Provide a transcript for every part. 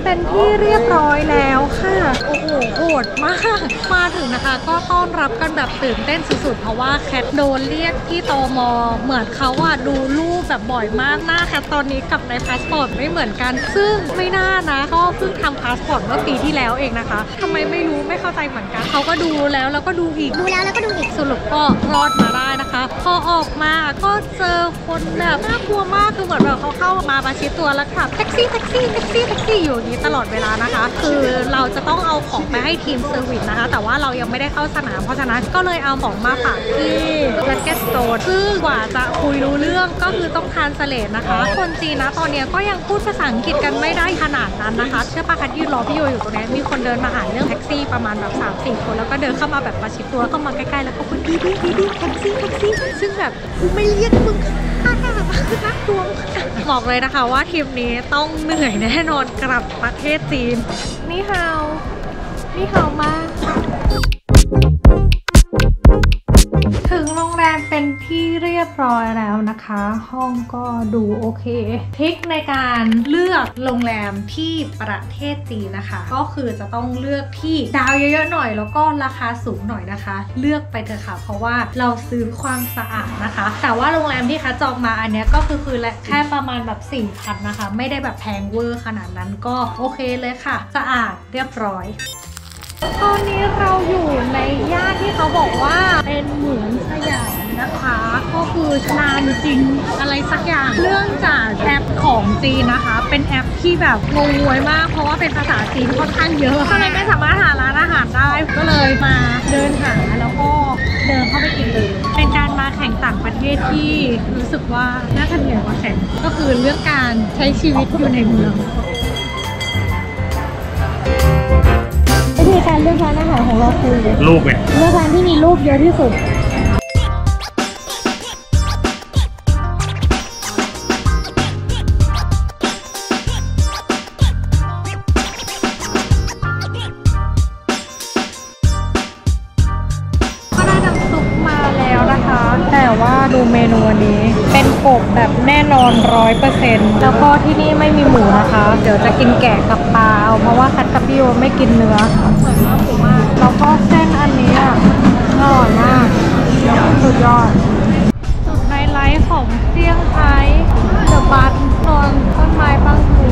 เป็นที่เรียบร้อยแล้วค่ะโอ้โหโหดมากมาถึงนะคะก็ต้อนรับกันแบบตื่นเต้นสุดๆเพราะว่าแคทโดนเรียกที่ตม.เหมือนเขาดูรูปแบบบ่อยมากหน้าแคทตอนนี้กับในพาสปอร์ตไม่เหมือนกันซึ่งไม่น่านะก็เพิ่งทำพาสปอร์ตเมื่อปีที่แล้วเองนะคะทำไมไม่รู้ไม่เข้าใจเหมือนกันเขาก็ดูแล้วก็ดูอีกสรุปก็รอดมาได้นะคะพอออกมาก็เจอคนแบบน่ากลัวมากคือเหมือนแบบเขาเข้ามาประชิดตัวแล้วขับแท็กซี่อยู่อย่างนี้ตลอดเวลานะคะคือเราจะต้องเอาของไปให้ทีมเซอร์วิสนะคะแต่ว่าเรายังไม่ได้เข้าสนามเพราะฉะนั้นก็เลยเอาของมาฝากที่แร็คเก็ตสโตร์ซึ่งกว่าจะคุยรู้เรื่องก็คือต้องทานสเลดนะคะคนจีนนะตอนนี้ก็ยังพูดภาษาอังกฤษกันไม่ได้ขนาดนั้นนะคะเชื่อปะคัดยืนรอพี่โยอยู่ตรงนี้มีคนเดินมาหาเรื่องแท็กซี่ประมาณแบบ 3-4 คนแล้วก็เดินเข้ามาแบบประชิดตัวเข้ามาใกล้ๆแล้วก็พูดดีแท็กซี่ซึ่งแบบกูไม่เรียกมึงน่ากลัวบอกเลยนะคะว่าทีมนี้ต้องเหนื่อยแน่นอนกลับประเทศจีนนี่ฮาวมากถึงโรงแรมเป็นที่เรียบร้อยแล้วนะคะห้องก็ดูโอเคทริคในการเลือกโรงแรมที่ประเทศจีนนะคะก็คือจะต้องเลือกที่ดาวเยอะๆหน่อยแล้วก็ราคาสูงหน่อยนะคะเลือกไปเถอะค่ะเพราะว่าเราซื้อความสะอาดนะคะแต่ว่าโรงแรมที่คะจองมาอันนี้ก็คือแค่ประมาณแบบ 4,000 นะคะไม่ได้แบบแพงเวอร์ขนาดนั้นก็โอเคเลยค่ะสะอาดเรียบร้อยตอนนี้เราอยู่ในย่านที่เขาบอกว่าเป็นเหมือนสยามนะคะก็คือลานจริงอะไรสักอย่างเรื่องจากแอปของจีนนะคะเป็นแอปที่แบบงงงวยมากเพราะว่าเป็นภาษาจีนค่อนข้างเยอะก็เลยไม่สามารถหาร้านอาหารได้ก็เลยมาเดินหาแล้วก็เดินเข้าไปกินเลยเป็นการมาแข่งต่างประเทศที่รู้สึกว่าน่าจะเหนื่อยกว่าแข่งก็คือเรื่องการใช้ชีวิตอยู่ในเมืองวิธีการเลือกร้านอาหารของเราคือรูปไงเลือกร้านที่มีรูปเยอะที่สุดก็ได้น้ำซุปมาแล้วนะคะแต่ว่าดูเมนูนี้เป็นกบแบบแน่นอน 100% แล้วก็ที่นี่ไม่มีหมูนะคะเดี๋ยวจะกินแกะกับปลาเอาเพราะว่าคัตกับพี่โยไม่กินเนื้อเหมือนว่าหมูมากแล้วก็เส้นอันนี้อร่อยมากสุดยอดจุดไฮไลท์ของเซี่ยงไฮ้เดอะบัสนอนต้นไม้บางหู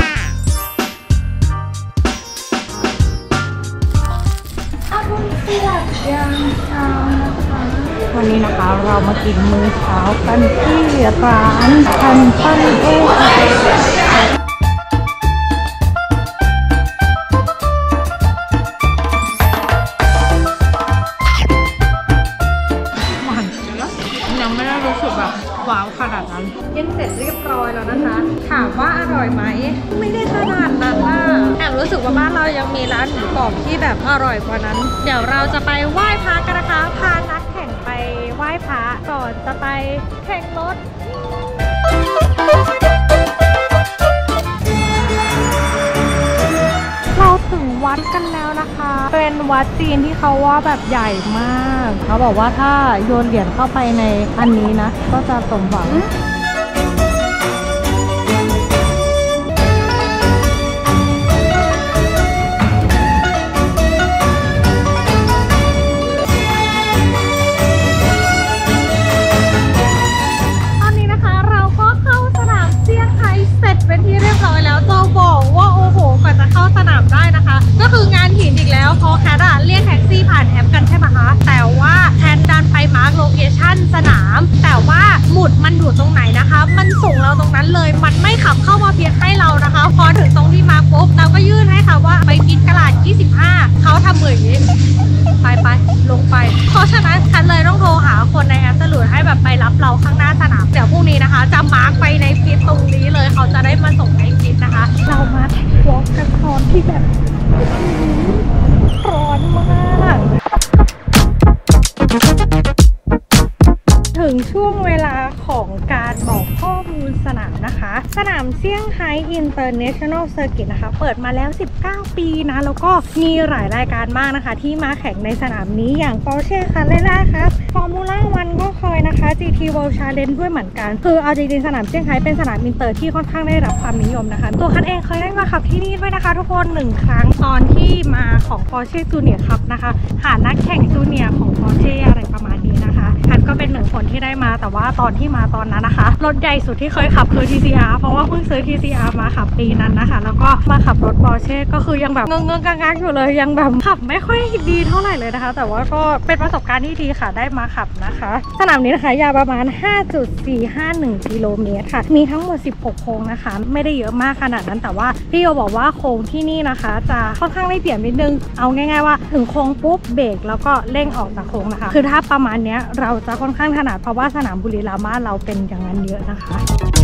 วันนี้นะคะเรามากินมื้อเช้ากันที่ร้านทันปันเอ๊ยังไม่ได้รู้สึกแบบว้าวขนาดนั้นกินเสร็จเรียบร้อยแล้วนะคะถามว่าอร่อยไหมไม่ได้ขนาดนั้นนะแอบรู้สึกว่าบ้านเรายังมีร้านหมูกรอบที่แบบอร่อยกว่านั้นเดี๋ยวเราจะไปไหว้พระกันนะคะพานักแข่งไปไหว้พระก่อนจะไปแข่งรถเราถึงวัดกันแล้วนะคะเป็นวัดจีนที่เขาว่าแบบใหญ่มากเขาบอกว่าถ้าโยนเหรียญเข้าไปในอันนี้นะก็จะสมหวังเป็นที่เรียบร้อยแล้วจะบอกว่าโอ้โหกว่าจะเข้าสนามได้นะคะก็คืองานหินอีกแล้วพอแคทเรียกแท็กซี่ผ่านแอปกันใช่ไหมคะแต่ว่าแทนดันไปมาร์กโลเคชั่นสนามแต่ว่าหมุดมันอยู่ตรงไหนนะคะมันส่งเราตรงนั้นเลยมันไม่ขับเข้ามาเพียงให้เรานะคะพอถึงตรงที่มาร์กปุ๊บเราก็ยื่นให้ค่ะว่าไปกินกระดาษ25เขาทำเหมือนอย่างนี้ไปลงไปเพราะฉะนั้นแคทเลยต้องโทรหาคนในแอปสลุดให้แบบไปรับเราข้างหน้าสนามเดี๋ยวพรุ่งนี้นะคะจะมาร์กไปในฟีดตรงนี้เลยเขาจะได้มาส่งในฟีดนะคะเรามาแท็กวอล์กกันตอนที่แบบร้อนมากถึงช่วงเวลาของการการบอกข้อมูลสนามนะคะสนามเซี่ยงไฮ้ International Circuit นะคะเปิดมาแล้ว19 ปีนะแล้วก็มีหลายรายการมากนะคะที่มาแข่งในสนามนี้อย่าง Porsche Carrera ครับ Formula 1ก็เคยนะคะ GT World Challenge ด้วยเหมือนกันคือเอาจริงๆสนามเซี่ยงไฮ้เป็นสนามอินเตอร์ที่ค่อนข้างได้รับความนิยมนะคะตัวคันเองเคยได้มาขับที่นี่ด้วยนะคะทุกคน1 ครั้งตอนที่มาของ Porsche Junior ครับนะคะหานักแข่งจูเนียร์ของ Porsche อะไรประมาณนี้นะคะคันก็เป็น1 คนที่ได้มาแต่ว่าตอนที่มาตอนนั้นนะคะรถใหญ่สุดที่เคยขับคือ TCR เพราะว่าเพิ่งซื้อ TCR มาขับปีนั้นนะคะแล้วก็มาขับรถ Porsche ก็คือยังแบบเงงๆกังๆอยู่เลยยังแบบขับไม่ค่อยดีเท่าไหร่เลยนะคะแต่ว่าก็เป็นประสบการณ์ที่ดีค่ะได้มาขับนะคะสนามนี้นะคะยาวประมาณ 5.451 กิโลเมตรค่ะมีทั้งหมด16 โค้งนะคะไม่ได้เยอะมากขนาดนั้นแต่ว่าพี่โยบอกว่าโค้งที่นี่นะคะจะค่อนข้างได้เปรียบนิดนึงเอาง่ายๆว่าถึงโค้งปุ๊บเบรกแล้วก็เร่งออกจากโค้งนะคะคือถ้าประมาณนี้เราจะค่อนข้างถนัดเพราะว่าสนามบุรีรัมย์เราเป็นอย่างนั้นเยอะนะคะ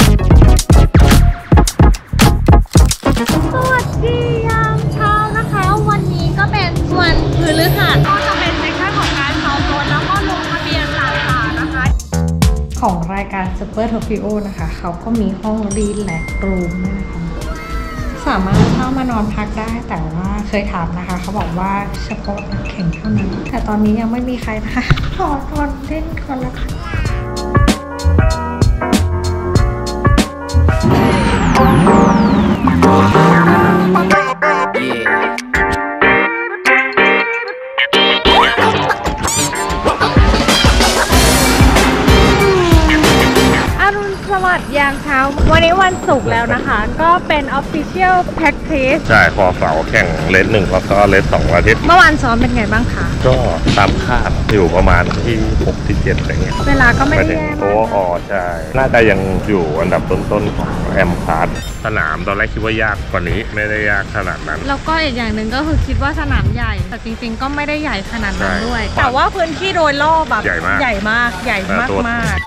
สวัสดียามเช้านะคะวันนี้ก็เป็นวันพฤหัสก็จะเป็นเซสชั่นของการซ้อมรถแล้วก็ลงทะเบียนต่างๆนะคะของรายการ Super Tokyo นะคะเขาก็มีห้องรีแลกซ์รูมด้วยนะคะสามารถเข้ามานอนพักได้แต่ว่าเคยถามนะคะเขาบอกว่าเฉพาะนักแข่งเท่านั้นแต่ตอนนี้ยังไม่มีใครนะคะขอนอนเล่นก่อนละค่ะสวัสดียามเช้าวันนี้วันศุกร์แล้วนะคะก็เป็น Official Practice ใช่พอเสาร์แข่งเลส1แล้วก็เลส2อาทิตย์เมื่อวานซ้อมเป็นไงบ้างคะก็ตามคาดอยู่ประมาณที่6 ที่ 7อะไรเงี้ยเวลาก็ไม่ได้แย่มากโอ้ใช่น่าจะยังอยู่อันดับต้นๆของแอมพาร์ทสนามตอนแรกคิดว่ายากกว่านี้ไม่ได้ยากขนาดนั้นแล้วก็อีกอย่างหนึ่งก็คือคิดว่าสนามใหญ่แต่จริงๆก็ไม่ได้ใหญ่ขนาดนั้นด้วยแต่ว่าพื้นที่โดยรอบแบบใหญ่มากใหญ่มาก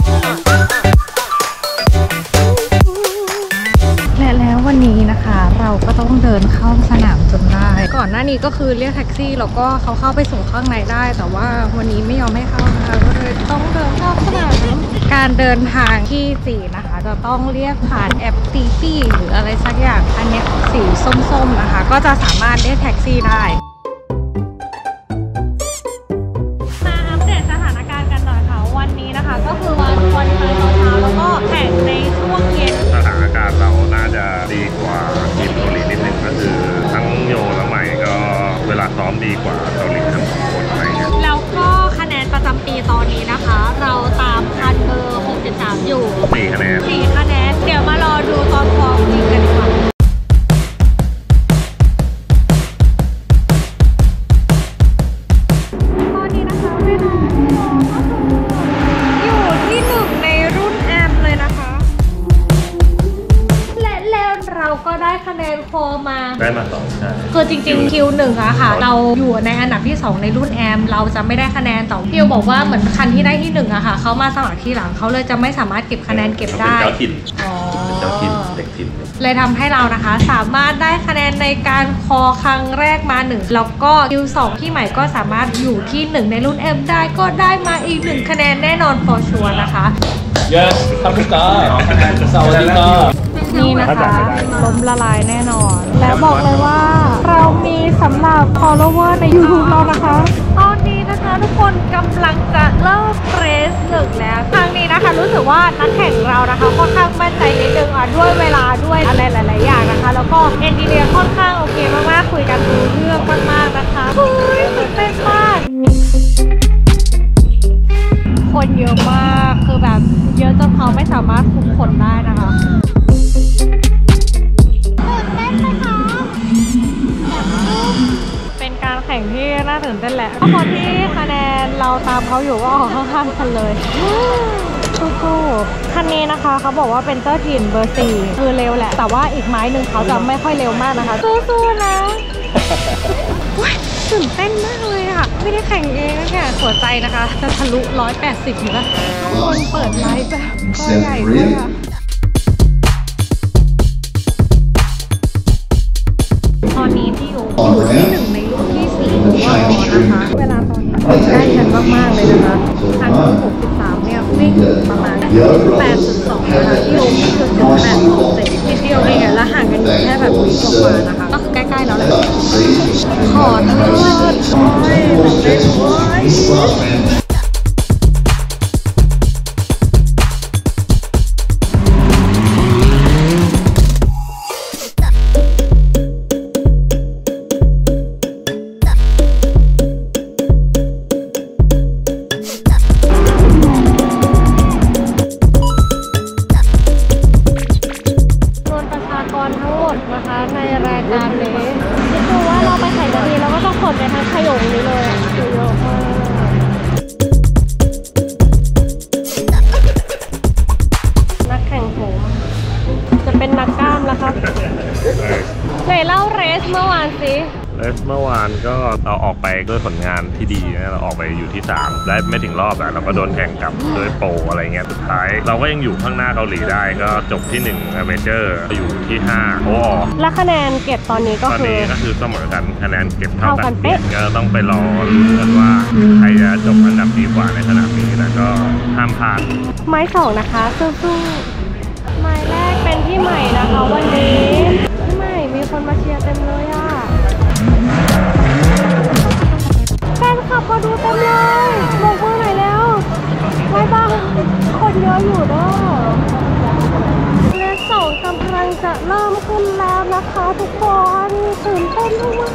แล้ววันนี้นะคะเราก็ต้องเดินเข้าสนามจนได้ก่อนหน้านี้ก็คือเรียกแท็กซี่แล้วก็เขาเข้าไปส่งข้างในได้แต่ว่าวันนี้ไม่ยอมให้เข้านะคะก็เลยต้องเดินเข้าสนามการเดินทางที่4นะคะจะต้องเรียกผ่านแอปตีตี้หรืออะไรสักอย่างอันนี้สีส้มๆนะคะก็จะสามารถเรียกแท็กซี่ได้มาอัปเดตสถานการณ์กันหน่อยค่ะวันนี้นะคะก็คือวันไทยตอนเช้าแล้วก็แข่งในช่วงเย็นสถานการณ์เราน่าจะดีกว่าทีมเกาหลีนิดนึงก็คือทั้งโยและใหม่ก็เวลาซ้อมดีกว่าเกาหลีทั้ง2 คนอะไรเงี้ยแล้วก็คะแนนประจำปีตอนนี้นะคะเราตามคันเบอร์63อยู่ 4 คะแนนเดี๋ยวมารอดูตอนฟอร์มจริงกันดีกว่าตอนนี้นะคะเวลาอยู่ที่1ในรุ่นแอมเลยนะคะและแล้วเราก็ได้คะแนนโคมา 2ใช่คือจริงๆคิว1อะค่ะเราอยู่ในอันดับที่2ในรุ่นแอมเราจะไม่ได้คะแนนแต่พี่บอกว่าเหมือนคันที่ได้ที่1อะค่ะเขามาสมัครที่หลังเขาเลยจะไม่สามารถเก็บคะแนนเก็บได้เป็นเจ้าถิ่นเด็กถิ่นเลยทำให้เรานะคะสามารถได้คะแนนในการคอครั้งแรกมา1แล้วก็คิว2ที่ใหม่ก็สามารถอยู่ที่1ในรุ่น M ได้ก็ได้มาอีก1คะแนนแน่นอนฟอร์ชัวร์นะคะทำทุกการสวัสดีครับนี่นะคะล้มละลายแน่นอนและบอกเลยว่าเรามีสำหรับ follower ใน YouTube เรานะคะตอนนี้นะคะทุกคนกำลังจะเริ่มเรส1แล้วครั้งนี้นะคะรู้สึกว่านักแข่งเรานะคะค่อนข้างมั่นใจนิดนึงด้วยเวลาด้วยอะไรหลายๆอย่างนะคะแล้วก็เอนจิเนียร์ค่อนข้างโอเคมากๆคุยกันรู้เรื่องมากๆนะคะเฮ้ยตื่นเต้นมากคนเยอะมากคือแบบเยอะจนเขาไม่สามารถคุมคนได้นะคะตื่นเต้นไหมคะเป็นการแข่งที่น่าตื่นเต้นแหละเพราะคนที่คะแนนเราตามเขาอยู่ก็ออกข้างๆกันเลยสู้ๆคันนี้นะคะเขาบอกว่าเป็นเจ้าถิ่นเบอร์4คือเร็วแหละแต่ว่าอีกไม้หนึ่งเขาจะไม่ค่อยเร็วมากนะคะสู้ๆนะตื่นเต้นมากเลยค่ะไม่ได้แข่งเองนะแค่หัวใจนะคะจะทะลุ180อยู่แล้วทุกคนเปิดไลฟ์แบบก็ใหญ่ด้วยค่ะตอนนี้ที่อยู่ที่1ในรุ่นที่4ของเรานะคะเวลาตอนนี้ใกล้กันมากๆเลยนะคะคันที่63เนี่ยวิ่งประมาณ 8.2 นะคะกิโลคือ0.8นิดเดียวเองแล้วห่างกันอยู่แค่แบบวิกว่านะคะก็คือใกล้ๆแล้วแหละขอโทษโอ้ยแบบเล่นโว้ยนะคะในรายการนี้คือว่าเราไปแข่งกันดีเราก็ต้องขนไปทั้งขยงนี้เลยอ่ะเยอะมากนักแข่งโหมจะเป็นนักกล้ามแล้วครับไหนเล่าเรสเมื่อวานสิเมื่อวานก็เราออกไปด้วยผลงานที่ดีนะเราออกไปอยู่ที่3ได้ไม่ถึงรอบแล้วเราก็โดนแข่งกับด้วยโปรอะไรเงี้ยสุดท้ายเราก็ยังอยู่ข้างหน้าเกาหลีได้ก็จบที่1เมเจอร์อยู่ที่5โอ้และคะแนนเก็บตอนนี้ก็คือเสมอกันคะแนนเก็บเท่ากันเป๊ะก็ต้องไปรอลุ้นกันว่าใครจะจบอันดับดีกว่าในสนามนี้แล้วก็ห้ามพลาดไม้2นะคะสู้ๆไม้แรกเป็นพี่ใหม่นะคะวันนี้พี่ใหม่มีคนมาเชียร์เต็มเลยอ่ะแฟนคลับมาดูเต็มเลยบอกมือหน่อยแล้วไม่บ้างคนเยอะอยู่เด้อเลข2กำลังจะเริ่มขึ้นแล้วนะคะทุกคนตื่นเต้นมาก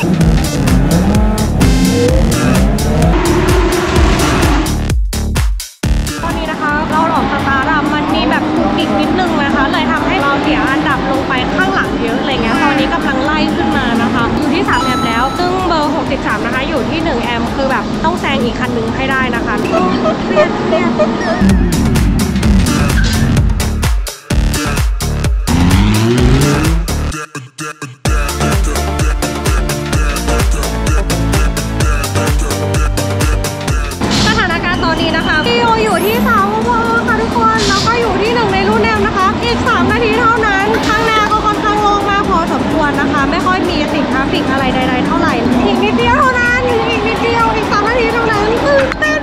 ตอนนี้นะคะเราหลอกสตาร์ทมันมีแบบกุกกิกนิดนึงนะคะเลยทำให้เราเสียอันดับลงไปข้างหลังเยอะอะไรเงี้ยตอนนี้กำลังไล่ขึ้นมานะคะอยู่ที่3แอมป์แล้วซึ่งเบอร์63นะคะอยู่ที่1แอมป์คือแบบต้องแซงอีกคันนึงให้ได้นะคะเครียดสถานการณ์ตอนนี้นะคะพี่โออยู่ที่3พอค่ะทุกคนแล้วก็อยู่ที่1ในรุ่นแอมนะคะอีก3นาทีเท่านั้นข้างหน้าก็ค่อนข้างโล่งมากพอสมควรนะคะไม่ค่อยมีติดทราฟฟิกอะไรใดๆเท่าไหร่อีกนิดเดียวเท่านั้นอีกนิดเดียวอีก3นาทีเท่านั้นตื่นเต้น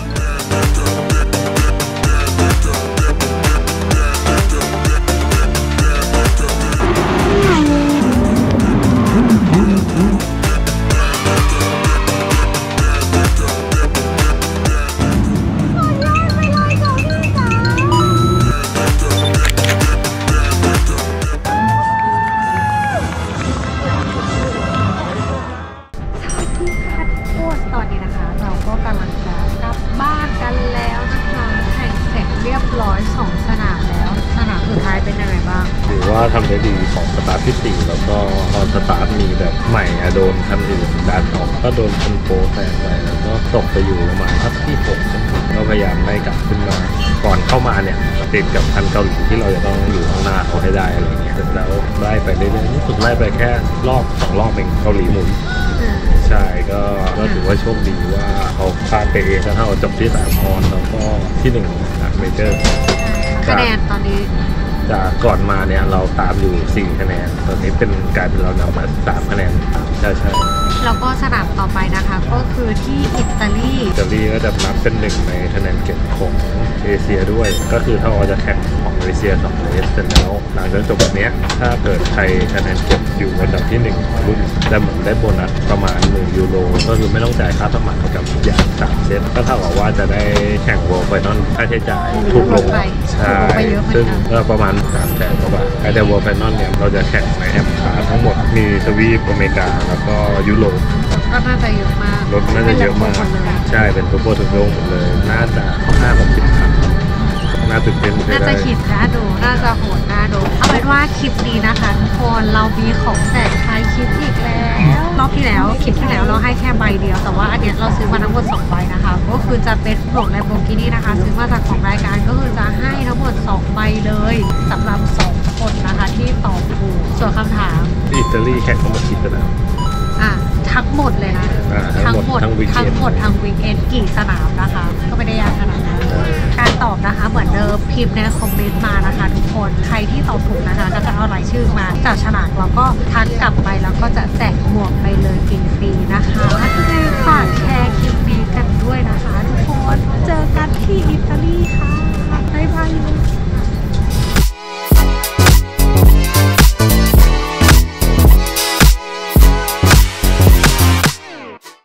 ตอนนี้นะคะเราก็กำลังจะกลับบ้านกันแล้วนะคะแข่งเสร็จเรียบร้อย2สนามแล้วสนามสุดท้ายเป็นยังไงบ้างถือว่าทำได้ดีของสตาร์ทที่4แล้วก็ตอนสตาร์ทมีแบบใหม่โดนคันอื่นด้านออกก็โดนคันโปรแซงไปแล้วก็ตกไปอยู่ประมาณที่6ก็พยายามไล่กลับขึ้นมาก่อนเข้ามาเนี่ยติดกับคันเกาหลีที่เราจะต้องอยู่ข้างหน้าเขาให้ได้อะไรเงี้ยแล้วไล่ไปเรื่อยๆนี่สุดไล่ไปแค่รอบ2รอบเองเกาหลีหมุนใช่ก็ถือว่าโชคดีว่าเขาพลาดไปเองถ้าเราจบที่3ออนแล้วก็ที่1เมเจอร์คะแนนตอนนี้จากก่อนมาเนี่ยเราตามอยู่4คะแนนตอนนี้เป็นกลายเป็นเรานำมา3คะแนนใช่แล้วก็สนามต่อไปนะคะก็คือที่อิตาลีก็จะนับเป็น1ในคะแนนเก็บของเอเชียด้วยก็คือถ้าเราจะแข่งของเอเชีย2เรสเสร็จแล้วหลังจากจบแบบนี้ถ้าเกิดใครคะแนนเก็บอยู่อันดับที่1ของรุ่นจะเหมือนได้โบนัสประมาณ1 ยูโรก็คือไม่ต้องจ่ายค่าสมัครกับอย่าง3เซตก็เท่ากับว่าจะได้แข่ง World Final ค่าใช้จ่ายถูกลงใช่ซึ่งประมาณ300,000 กว่าบาทแต่ World Final เนี่ยเราจะแข่งในแอมคาทั้งหมดมีทวีปอเมริกาแล้วก็ยุโรปก็น่าจะเยอะมากรถน่าจะเยอะมากใช่เป็นซูเปอร์ทูโร่หมดเลยน่าจะ50-60 คันน่าตื่นเต้นน่าจะขีดน่าดูน่าจะโหดน่าดูเอาเป็นว่าคลิปนี้นะคะทุกคนเรามีของแจกท้ายคลิปอีกแล้วรอบที่แล้วคลิปที่แล้วเราให้แค่ใบเดียวแต่ว่าอันนี้เราซื้อมาทั้งหมด2ใบนะคะก็คือจะเป็นหมวก Lamborghini นะคะซื้อมาจากของรายการก็คือจะให้ทั้งหมด2ใบเลยสำหรับ2คนนะคะที่ตอบถูกส่วนคำถามอิตาลีแข่งทั้งหมดกี่สนามทั้งหมดเลยนะทั้งหมดทั้งวีคเอนกี่สนามนะคะก็ไม่ได้ยากขนาดนั้นการตอบนะคะเหมือนเดิมพิมพ์ในคอมเมนต์มานะคะทุกคนใครที่ตอบถูกนะคะก็จะเอารายชื่อมาจับฉลากแล้วก็ทักกลับไปแล้วก็จะแจกหมวกไปเลยฟ